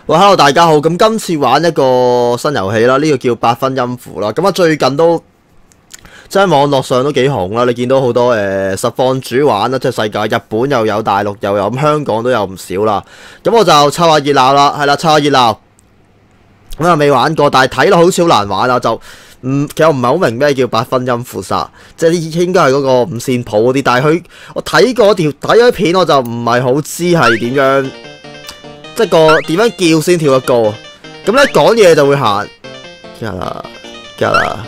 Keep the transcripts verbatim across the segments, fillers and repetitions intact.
喂 ，hello 大家好，咁今次玩一個新遊戲啦，呢、這個叫八分音符啦。咁啊最近都即係網絡上都幾紅啦，你見到好多誒、呃、實況主玩啦，即係世界日本又有，大陸又有，咁香港都有唔少啦。咁我就湊下熱鬧啦，係啦，湊下熱鬧。咁啊未玩過，但係睇落好似好難玩啊，就唔其實我唔係好明咩叫八分音符殺，即係應該係嗰個五線譜嗰啲，但係佢我睇過條睇咗片，我就唔係好知係點樣。即係個點樣叫先跳得高啊？咁咧講嘢就會行，㗎啦，㗎啦，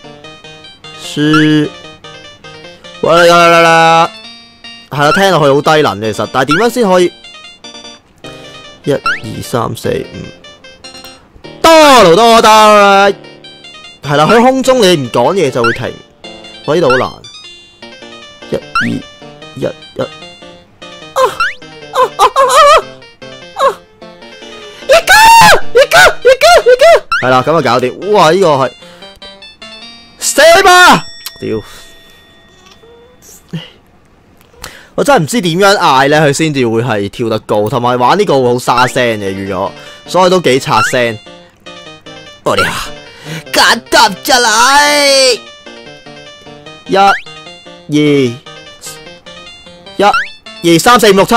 輸，喂啦啦啦，係啦，聽落去好低能其實，但係點樣先可以？一二三四五，多勞多得，係啦，喺空中你唔講嘢就會停，我呢度好難，一二一一。係啦，咁就搞掂。哇！呢、這個係死吧！屌，我真係唔知點樣嗌咧，佢先至會係跳得高，同埋玩呢個會好沙聲嘅預咗，所以都幾刷聲。我哋啊，夾夾出嚟！一、二、一、二、三、四、五、六、七，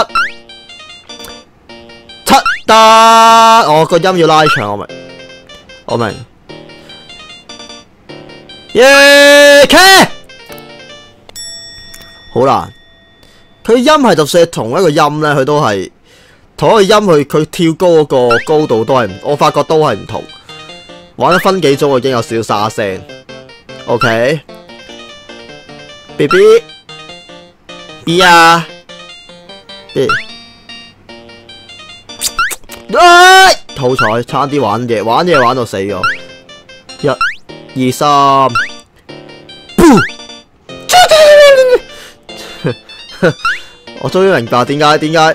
七得。我個音要拉長，我明。我明，耶 K， 好難。佢音係就算係同一個音咧，佢都係同一個音，佢佢跳高嗰個高度都係唔，我發覺都係唔同。玩咗分幾鐘，我已經有少少沙聲。OK，B B B 啊 B， 哎！好彩，差啲玩嘢，玩嘢玩到死咗。一、二、三，我終於明白點解點解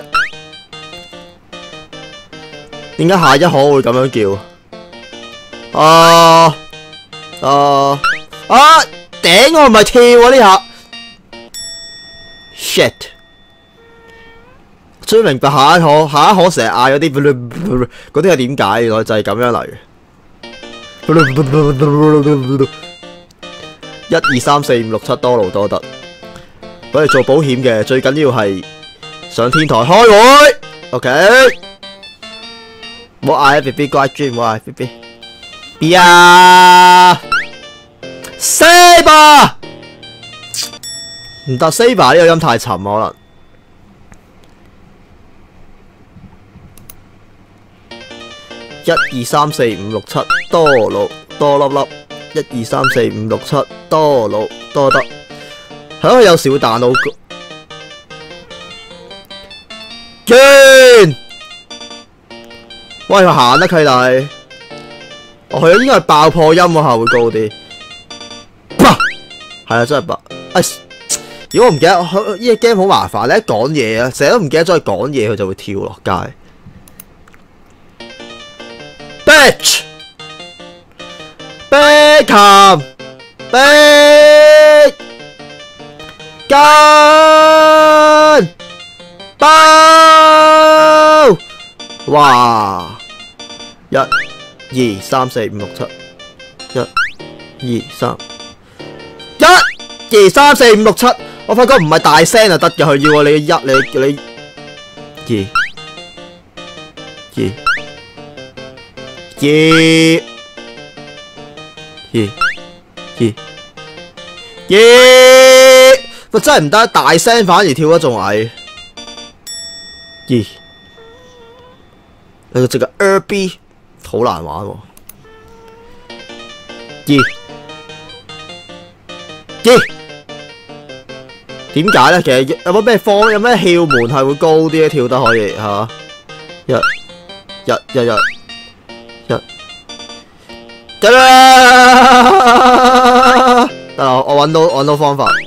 點解下一可會咁樣叫。啊啊啊！頂我唔係跳啊呢下 ，shit！終於明白下一可下一可成日嗌嗰啲嗰啲係點解？原來就係咁樣嚟嘅。一二三四五六七，多勞多得。我哋做保險嘅最緊要係上天台開會。OK， 唔好嗌啊 B B 乖豬，唔好嗌 B B。B 啊 ，Saber 唔得 ，Saber 呢個音太沉可能。一二三四五六七，多勞多粒粒。一二三四五六七，多勞多得。係咯，有時會彈到完。喂，佢行得契弟。哦，佢應該係爆破音嗰下會高啲。係啊，真係爆。哎，如果我唔記得，呢個 game 好麻煩，你一講嘢啊，成日都唔記得咗佢講嘢，佢就會跳落街。Bitch, Beckham, Beck, 跟包，哇！一、二、三、四、五、六、七，一、二、三，一、二、三、四、五、六、七。我發覺唔係大聲就得嘅，佢要我你一你你二二。二二二二，喂真係唔得，大聲反而跳得仲矮。二，你個隻個 R B 好難玩喎。二二，點解咧？其實有冇咩方有咩竅門係會高啲咧？跳得可以嚇。一一一一。得啦，得啦，我揾到揾到方法。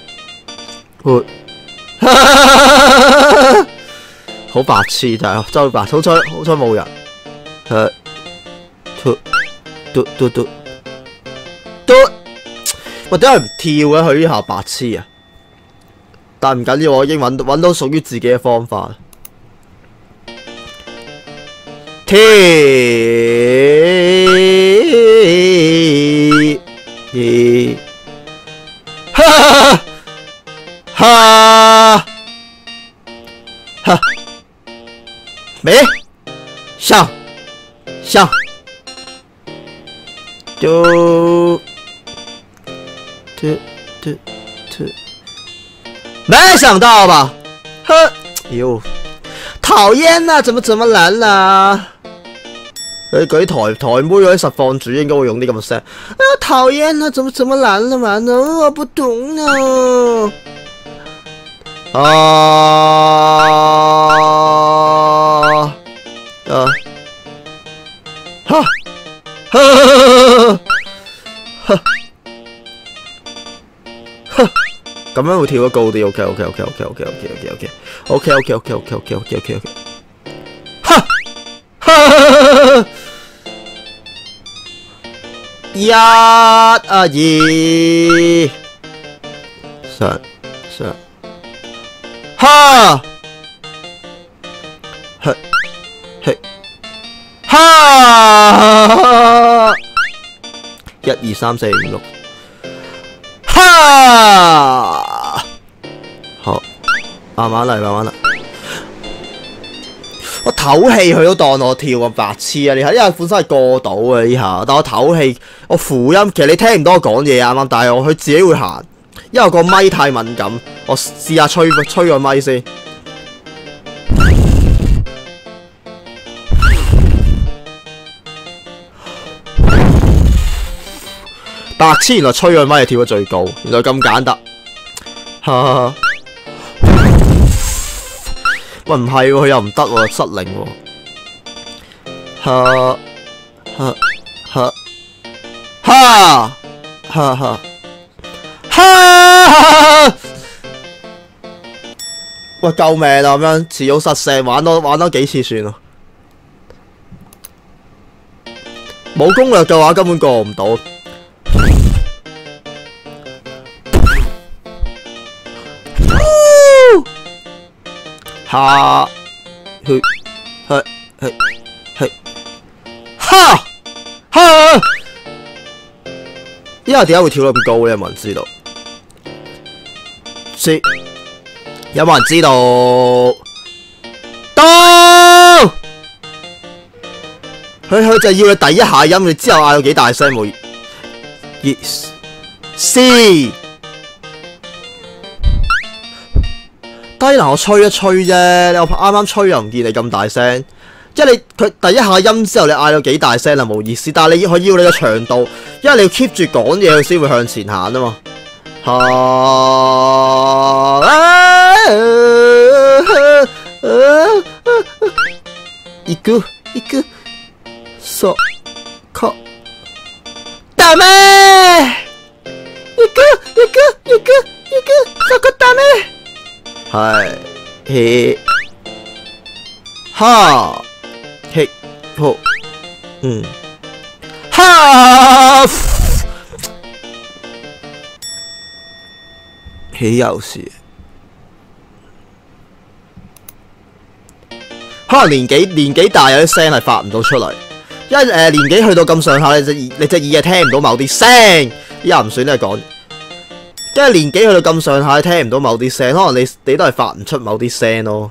好白痴，但係真係白，好彩好彩冇人。誒，嘟嘟嘟嘟嘟，喂，點解唔跳嘅？佢呢下白痴啊！但唔緊要，我已經揾到揾到屬於自己嘅方法。跳。 嘿，嘿，哈哈哈，没，上上，嘟嘟嘟嘟，没想到吧？呵，哟，讨厌啊！怎么这么难啊？佢嗰啲台台妹嗰啲實況主應該會用啲咁嘅聲。啊，討厭啊！怎麼這麼難了嘛？我不懂啊。啊啊！哈！哈！哈！哈！咁樣會跳得高啲。OK OK OK OK OK OK OK OK OK OK OK OK OK OK OK OK。哈！哈！一啊二三三，哈！嘿嘿，哈！一二三四五六，哈！好，慢慢嚟，慢慢嚟。我唞氣佢都當我跳咁白痴啊！你睇，因為本身係過到嘅呢下，但我唞氣，我扶音，其實你聽唔到我講嘢啱啱，但係我佢自己會行，因為個咪太敏感，我試下吹吹個咪先。白痴，原來吹個咪係跳得最高，原來咁簡單，哈哈。喂，唔係喎，佢又唔得喎，失靈喎。哈哈哈哈哈哈哈！喂，救命啊！咁樣持續實射，玩多玩多幾次算啦。冇攻略嘅話，根本過唔到。哈，去，去，去，去，哈，哈！因為點解會跳得咁高咧？有冇人知道？知，有冇人知道？到，佢佢就要你第一下音，你之後嗌到幾大聲冇 ？Yes， C。低能我吹一吹啫，你我啱啱吹又唔見你咁大聲，即係你佢第一下音之後你嗌到幾大聲就冇意思，但係你佢要你嘅長度，因為你要 keep 住講嘢佢先會向前行啊嘛。一個一個そこダメ，一個一個一個一個そこダメ。係，嘿，哈，嘿，好，嗯，哈，起有事，可能年紀年紀大有啲聲係發唔到出嚟，因為誒、呃、年紀去到咁上下，你隻耳你隻耳係聽唔到某啲聲，依家唔算都係講。因為年紀去到咁上下，聽唔到某啲聲，可能你你都係發唔出某啲聲咯。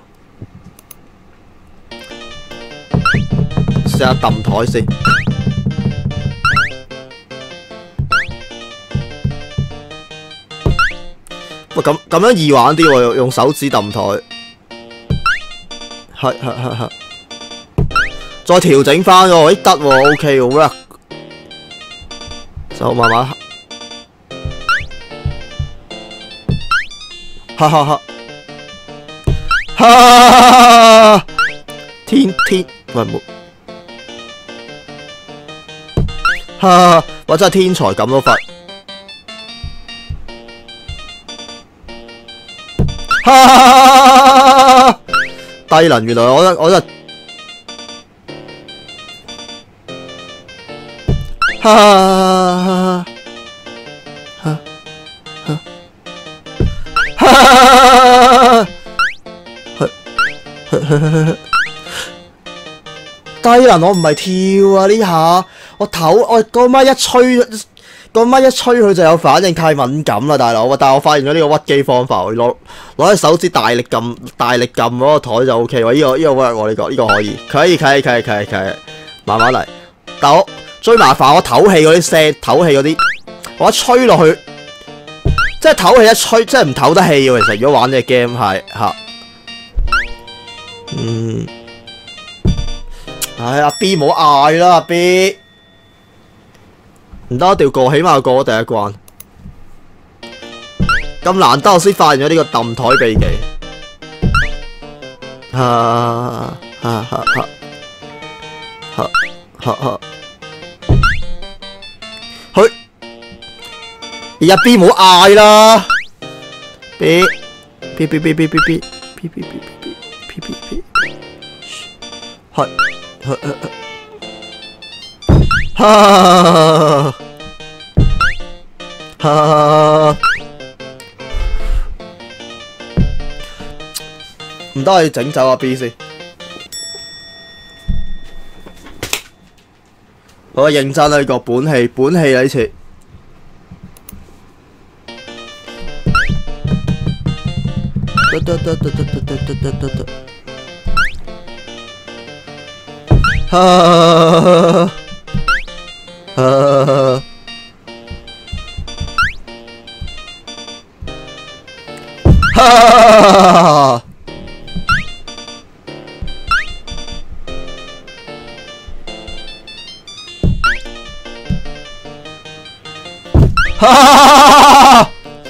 試下揼台先。喂，咁咁樣易玩啲喎，用手指揼台。係係係係。再調整翻喎，咦得喎 ，OK 喎 ，work。就慢慢。哈哈哈！哈！天天喂冇，哈！我真係天才咁都快！哈！低能，原來我真我真哈！哈！哈！哈！ 低能，我唔係跳啊呢下，我唞我嗰媽一吹，嗰媽一吹佢就有反應，太敏感啦大佬。但係我發現咗呢個屈機方法，攞攞隻手指大力撳，大力撳嗰個台就 O K 喎。呢個呢個 work 喎，呢個呢個可以，可以可以可以可以可以，慢慢嚟。但我最麻煩我唞氣嗰啲聲，唞氣嗰啲，我一吹落去，即係唞氣一吹，即係唔唞得氣喎。其實如果玩呢個 game 係嚇，嗯。唉，阿 B 唔好嗌啦，阿 B 唔得，一定要過，起碼要過咗第一關。咁難得我先發現咗呢個揼台秘技。哈哈哈哈哈哈哈！去，阿 B 唔好嗌啦 ，B B B B B B B B B B B B B B， 去。哈哈，唔得，我要整走阿 B 先。我認真啦，呢個本戲本戲呢次。得得得得得得得得得得。哈哈哈！哈！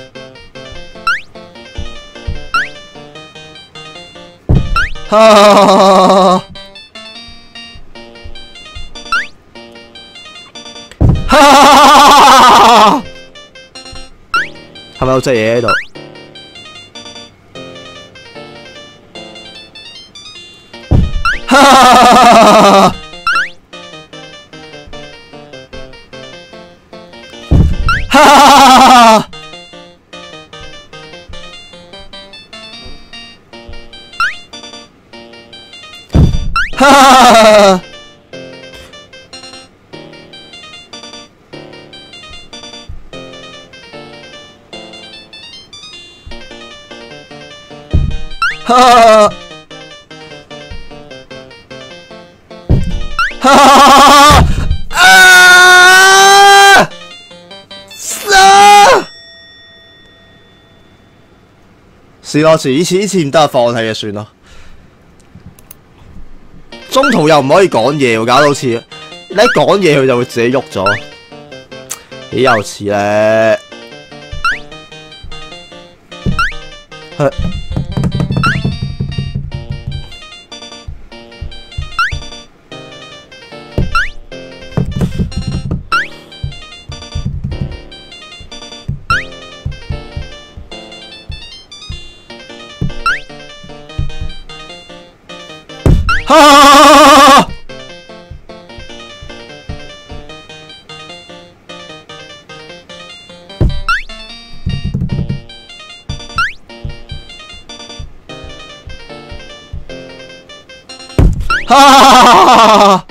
哈！係咪有隻嘢喺度？哈！哈！哈！哈！哈！啊！啊！試多次，呢次呢次唔得，放棄就算啦。中途又唔可以講嘢喎，搞到似你一講嘢佢就會自己喐咗，幾有似咧。哈！哈！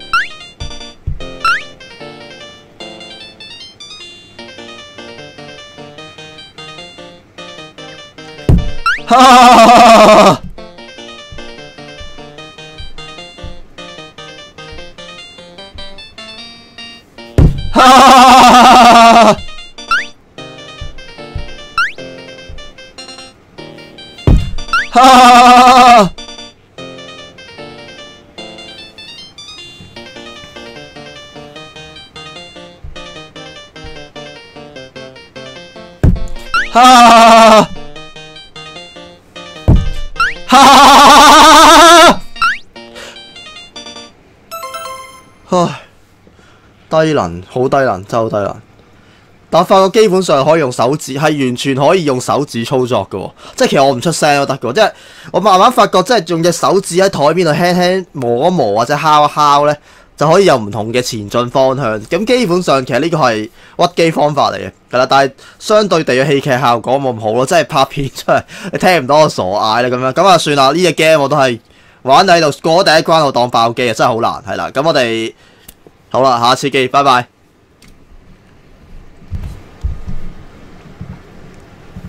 哈！哈！哈！哈！哈！唉，低能，好低能，真係好低能。但我發覺基本上可以用手指，係完全可以用手指操作嘅喎。即係其實我唔出聲都得嘅喎。即係我慢慢發覺，即係用隻手指喺台邊度輕輕磨一磨或者敲一敲咧，就可以有唔同嘅前進方向。咁基本上其實呢個係屈機方法嚟嘅，係啦。但係相對地嘅戲劇效果冇咁好咯，即係拍片出嚟你聽唔到我傻嗌啦咁樣。咁啊算啦，呢隻 game 我都係玩喺度過咗第一關我當爆機啊，真係好難，係啦。咁我哋好啦，下次見，拜拜。